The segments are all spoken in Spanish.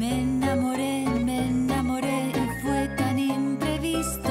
Me enamoré y fue tan imprevisto.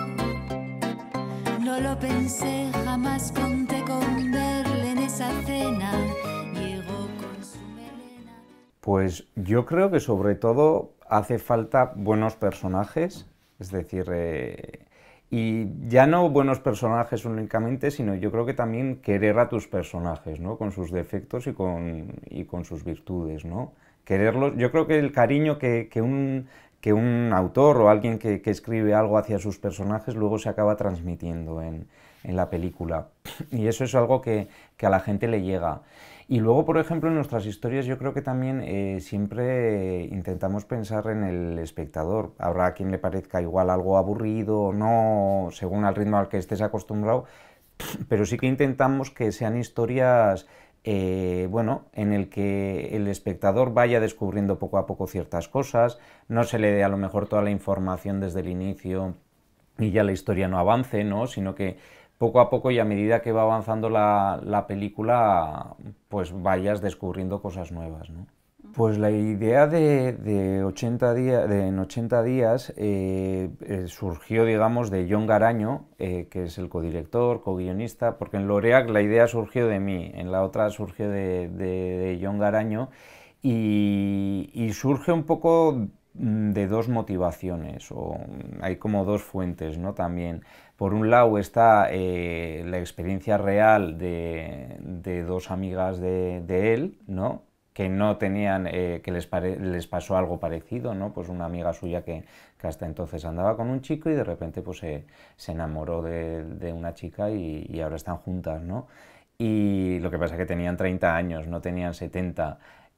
No lo pensé, jamás conté con verle en esa cena. Llegó con su melena. Pues yo creo que sobre todo hace falta buenos personajes, es decir, y ya no buenos personajes únicamente, sino yo creo que también querer a tus personajes, ¿no? Con sus defectos y con sus virtudes, ¿no? Quererlos, yo creo que el cariño que un autor o alguien que escribe algo hacia sus personajes luego se acaba transmitiendo en la película. Y eso es algo que a la gente le llega. Y luego, por ejemplo, en nuestras historias yo creo que también siempre intentamos pensar en el espectador. Habrá quien le parezca igual algo aburrido o no, según el ritmo al que estés acostumbrado, pero sí que intentamos que sean historias bueno, en el que el espectador vaya descubriendo poco a poco ciertas cosas, no se le dé a lo mejor toda la información desde el inicio y ya la historia no avance, ¿no? Sino que poco a poco y a medida que va avanzando la película, pues vayas descubriendo cosas nuevas, ¿no? Pues la idea de 80 días, en 80 días surgió, digamos, de Jon Garaño, que es el codirector, co-guionista, porque en Loreac la idea surgió de mí, en la otra surgió de Jon Garaño, y surge un poco de dos motivaciones, o hay como dos fuentes, ¿no? También. Por un lado está la experiencia real de dos amigas de él, ¿no? Que no tenían, que les pasó algo parecido, ¿no? Pues una amiga suya que hasta entonces andaba con un chico y de repente pues se enamoró de una chica y ahora están juntas, ¿no? Y lo que pasa es que tenían 30 años, no tenían 70.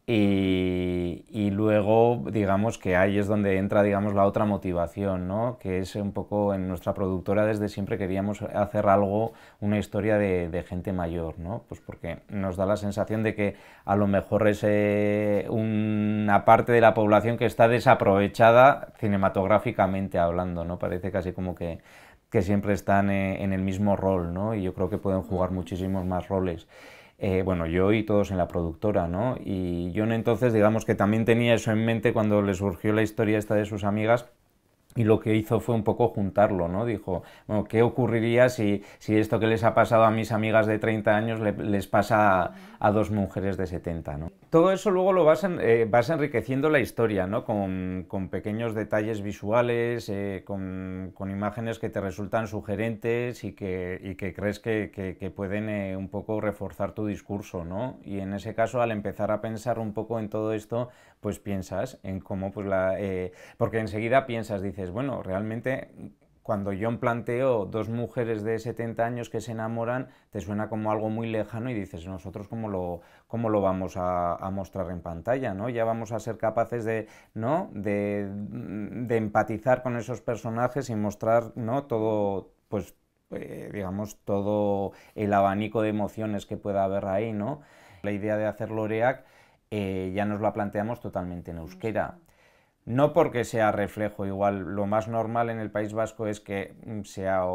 Y luego, digamos que ahí es donde entra, digamos, la otra motivación, ¿no? Que es un poco, en nuestra productora desde siempre queríamos hacer algo, una historia de gente mayor, ¿no? Pues porque nos da la sensación de que a lo mejor es una parte de la población que está desaprovechada cinematográficamente hablando, ¿no? Parece casi como que siempre están en el mismo rol, ¿no? Y yo creo que pueden jugar muchísimos más roles. Bueno, yo y todos en la productora, ¿no? Y Jon entonces, digamos que también tenía eso en mente cuando le surgió la historia esta de sus amigas, y lo que hizo fue un poco juntarlo, ¿no? Dijo, bueno, ¿qué ocurriría si esto que les ha pasado a mis amigas de 30 años les pasa a dos mujeres de 70, ¿no? Todo eso luego lo vas enriqueciendo la historia, ¿no? Con pequeños detalles visuales, con imágenes que te resultan sugerentes y que crees que pueden un poco reforzar tu discurso, ¿no? Y en ese caso, al empezar a pensar un poco en todo esto, pues piensas en cómo, pues porque enseguida piensas, dices, bueno, realmente cuando Jon planteó dos mujeres de 70 años que se enamoran, te suena como algo muy lejano y dices, nosotros cómo lo vamos a mostrar en pantalla, ¿no? Ya vamos a ser capaces ¿no? de empatizar con esos personajes y mostrar, ¿no? Todo, pues, digamos, todo el abanico de emociones que pueda haber ahí, ¿no? La idea de hacer Loreac ya nos la planteamos totalmente en euskera. No porque sea reflejo, igual lo más normal en el País Vasco es que sea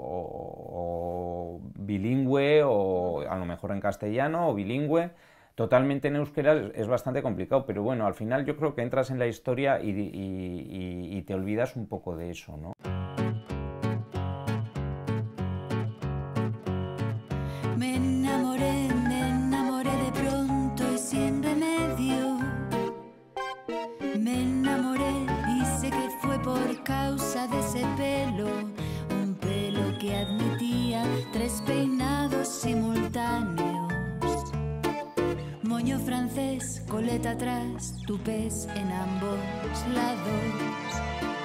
o bilingüe o a lo mejor en castellano o bilingüe. Totalmente en euskera es bastante complicado, pero bueno, al final yo creo que entras en la historia y te olvidas un poco de eso, ¿no? Me enamoré de pronto y sin remedio. Me enamoré y sé que fue por causa de ese pelo, un pelo que admitía 3 peinados simultáneos. Moño francés, coleta atrás, tupés en ambos lados.